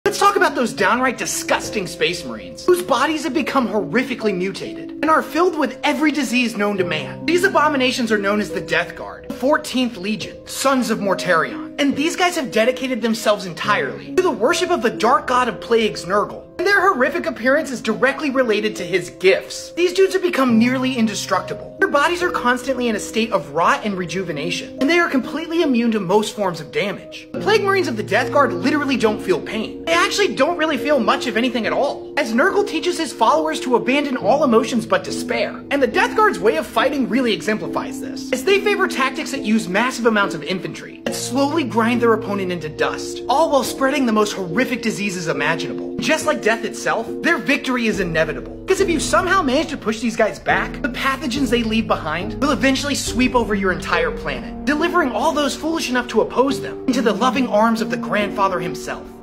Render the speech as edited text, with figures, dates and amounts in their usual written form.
Let's talk about those downright disgusting Space Marines, whose bodies have become horrifically mutated and are filled with every disease known to man. These abominations are known as the Death Guard, 14th Legion, Sons of Mortarion, and these guys have dedicated themselves entirely to the worship of the dark god of plagues, Nurgle. And their horrific appearance is directly related to his gifts. These dudes have become nearly indestructible. Their bodies are constantly in a state of rot and rejuvenation, and they are completely immune to most forms of damage. The Plague Marines of the Death Guard literally don't feel pain. They actually don't really feel much of anything at all, as Nurgle teaches his followers to abandon all emotions but despair. And the Death Guard's way of fighting really exemplifies this, as they favor tactics that use massive amounts of infantry that slowly grind their opponent into dust, all while spreading the most horrific diseases imaginable. Just like death itself, their victory is inevitable. Because if you somehow manage to push these guys back, the pathogens they leave behind will eventually sweep over your entire planet, delivering all those foolish enough to oppose them into the loving arms of the Grandfather himself.